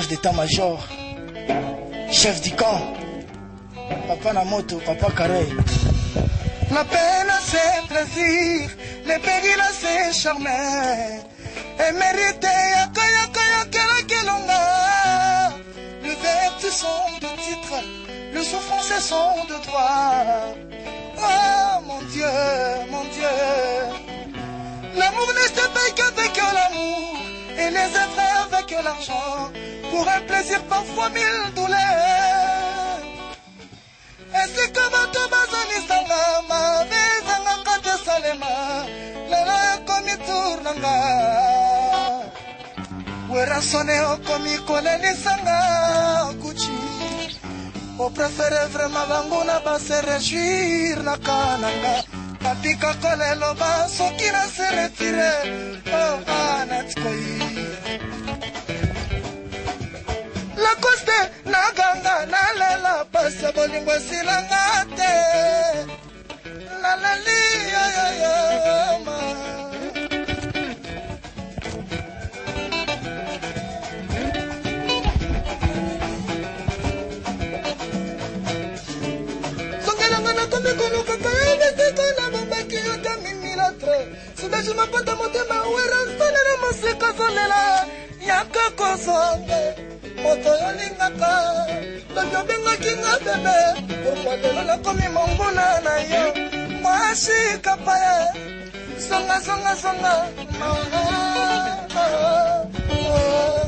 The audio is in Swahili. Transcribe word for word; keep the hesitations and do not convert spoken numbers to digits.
d'état-major, chef du camp, papa na moto, papa carré. La peine c'est plaisir, les périls c'est charmer. Et mérité yaka yaka yaka la kelonga. Les vertus sont de titre, le souffrance sont de droit. Oh mon Dieu, mon Dieu. L'amour ne se paye qu'avec l'amour, et les efforts avec l'argent, pour un plaisir parfois mille douleurs. Et c'est comme un Tomazani Sangama, Vezanga Kate Salema, Lala Komi Tournanga, Wera Sone Okomi Koleni Sanga, Gucci. On préfère vraiment Banguna Basse réjouir na Kananga. Papika kolelo ba sokina se retire. Oh anatkoi. La coste na ganga na lela pasa bolingo silangate. La la li yo yo yo ma. Songelanga na kome kono kakaya bete kono. Je me pose à mon débat, où est resté le masika solela, yaka kosonge, moto yolingaka, le benga kinga bébé, pourquoi de la komi mongona na yo, moi shi kapaya, songa songa songa, ah ah ah.